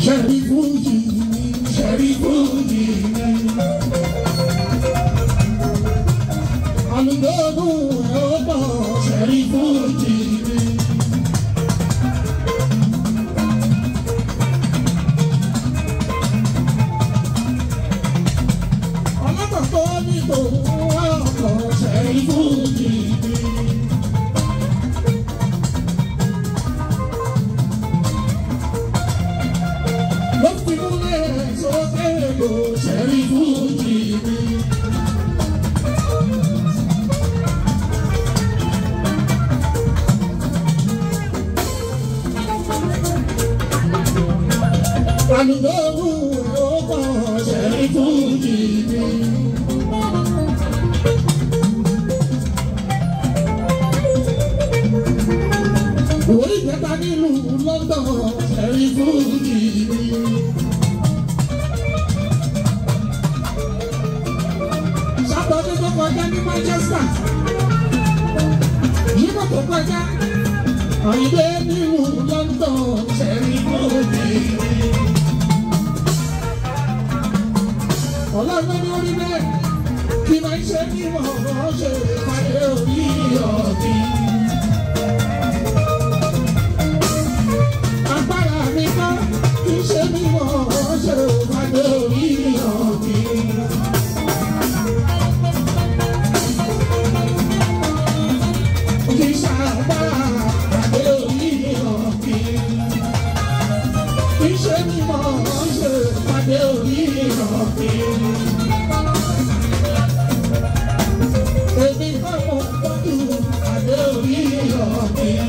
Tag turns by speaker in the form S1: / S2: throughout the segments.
S1: ṣẹ̀rí fújì mi ṣẹ̀rí fújì mi. Àlùdógún ẹ̀ ó pọ̀ ṣẹ̀rí fújì mi. Ọlọ́pàá tó ní tòun wá ọkọ̀ ṣẹ̀rí fújì mi. Ló fi múlẹ̀ sókè lò ṣẹ̀rí fújì mi. Àlùdógún ẹ̀ ó pọ̀ ṣẹ̀rí fújì mi. Ìwé ìjẹta nílùú London ṣẹ̀rí fújì mi. Sátọ̀dé tó kọjá ní Manchester, Jímọ̀ tó kọjá, Àyìndé nílùú London ṣẹ̀rí fújì mi. Ọlọ́run ní orí bẹ́ẹ̀ kí máa ń ṣe ní mọ̀ ọ́ ṣe ìpàdé orí ọ̀gbìn. Agbára mi kọ́ kí ṣe ní mọ̀ ọ́ ṣe ìpàdé orí ọ̀gbìn. Kì í ṣàgbára ìpàdé orí ọ̀gbìn. Kì í ṣe ní mọ̀ ọ́ ṣe ìpàdé orí ọ̀gbìn. Èmi kọ́ mo tọ́jú ìpàdé orí ọ̀gbìn.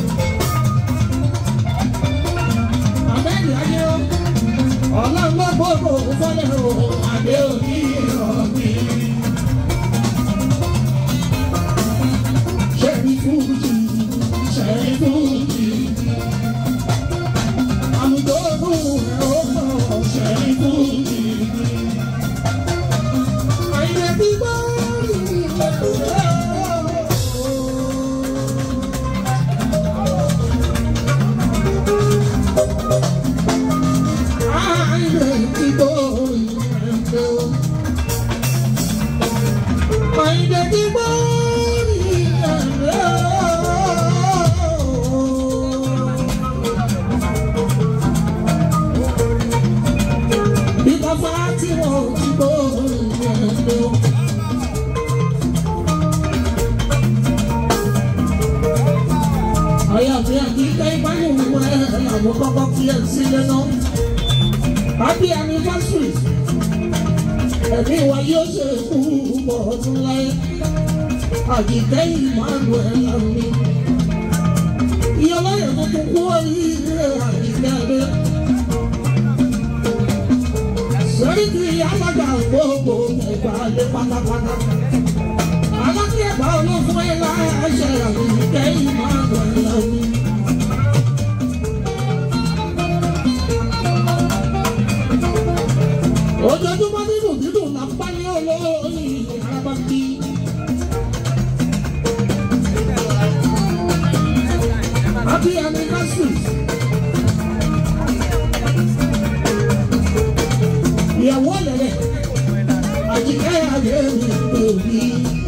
S1: Àbẹ́ni ayé o, ọlọ́run ló gbogbo fọ́lẹ̀ o, ìpàdé orí ọ̀gbìn. Ṣẹ̀rí fújì, ṣẹ̀rí fújì. Àlùdógún ẹ̀ ó pọ̀ ṣẹ̀rí fújì. Àyìndé bí gbọ́ Happy anniversary. Ẹ̀mí wa yóò ṣe púpọ̀ ọdún láyé. Àjíkẹ́ Emmanuel mi. Ìyọlọ́yẹ̀ tuntun kú oríire Àjíkẹ́ mi. Sẹ́ríkì alága gbogbo ẹ̀gbá lé pátápátá. Alákẹ́ ẹ̀gbá olófún ẹ̀ láṣẹ Àjíkẹ́ Emmanuel mi. Ojoojúmọ́ nínú dídùn náà bá ní olórí arábàbí. Happy anniversary. Ìyàwó lẹ̀lẹ̀ Àjíkẹ́ ayé mi lòdì.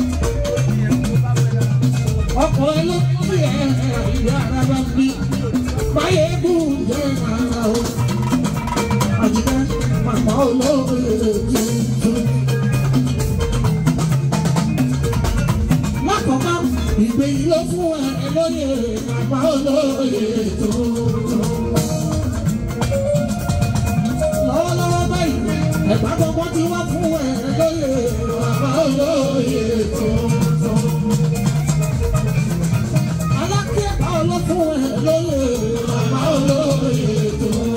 S1: Ọkọ̀ ẹ ló fi ìyá arábàbí. Báyé bù jẹ́ ara o. Àjíkẹ́ màmá olóore tuntun. Lákọ̀ọ́kọ́ ìgbéyìí ló fún ẹ lóye màmá olóore tuntun. Lọ́wọ́lọ́wọ́ báyìí ẹ̀gbá gbogbo tí wọ́n fún ẹ lóye màmá olóore tuntun. Alákẹ́kọ̀ọ́ ló fún ẹ lóye màmá olóore tuntun.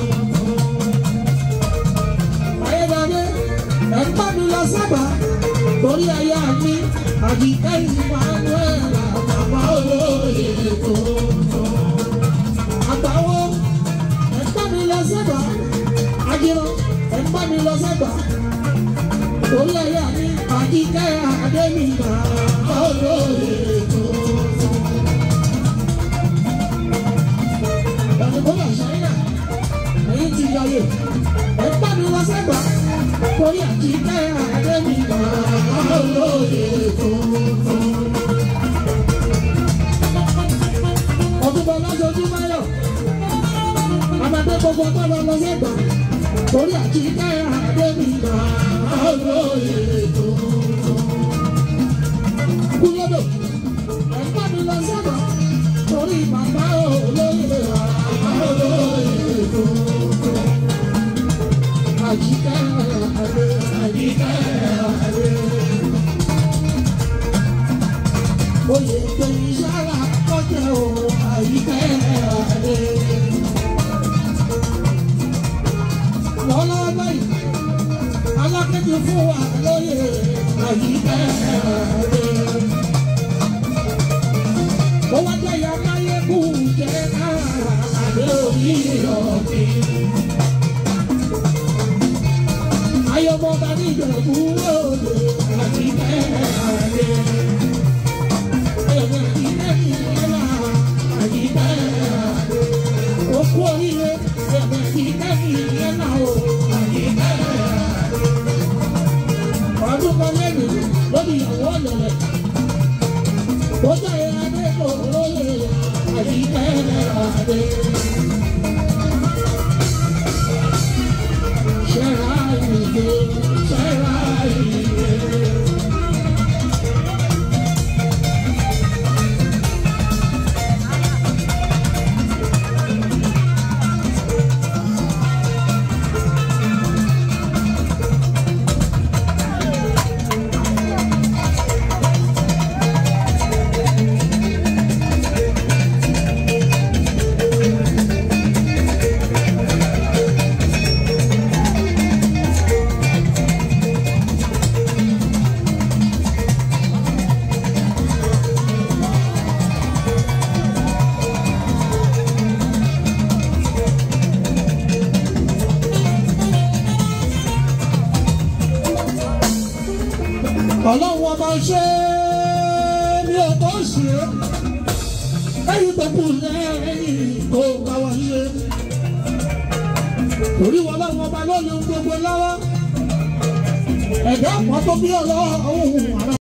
S1: Ẹ̀gbọ́n mi lọ sábà torí aya mi Àjíkẹ́ Emmanuel màmá olóye tuntun. Àgbàwo ẹ̀gbọ́n mi lọ sábà Àjìrán ẹ̀gbọ́n mi lọ sábà torí aya mi Àjíkẹ́ Adémi màmá olóye tuntun. Ẹ̀gbọ́n mi lọ sáyà èyí ti yọ olóyè ẹ̀gbọ́n mi lọ sẹ́gbà torí àjíkẹ́ àdémi bàbá olóyè tuntun. ọdúnbọ̀ lọ́jọ́júmọ́ yọ̀ àmàdé gbogbo ọgbọ́n lọ sẹ́gbà torí àjíkẹ́ àdémi bàbá olóyè tuntun. kúlódò ẹ̀gbọ́n mi lọ sẹ́gbà torí bàbá olóyè bàbá olóyè tuntun. àjíkẹ́ àdé àjíkẹ́ àdé. oyè pé ìṣára kọjá o àjíkẹ́ àdé. lọ́lọ́wọ́ báyìí alákẹ́jọ fún wa lóye àjíkẹ́ àdé. ó wá jẹ́ ìyá máyégún jẹ́ àdé òní ọ̀gbìn. ayọ̀bọ̀ bá ní ìjọ̀bú òde àjíkẹ́ àdé. ayọ̀bọ̀ àjíkẹ́ ìyẹ́lá àjíkẹ́ àdé. òkú oríire ayọ̀bọ̀ àjíkẹ́ ìyẹ́lá o àjíkẹ́ àdé. ọdún kan lẹ́nu lórí ìyàwó ọ̀lẹ̀lẹ̀. ó jẹ́ adé kò lóye àjíkẹ́ àdé. ọlọ́run ọba ṣe ní ọkọ̀ ṣe ẹ̀yìn tó kù lẹ́yìn tó bá wà ṣe torí wọn lọ́wọ́ ọba lónìí gbogbo lọ́wọ́ ẹ̀dá ọ̀pọ̀ tó bí ọlọ́run.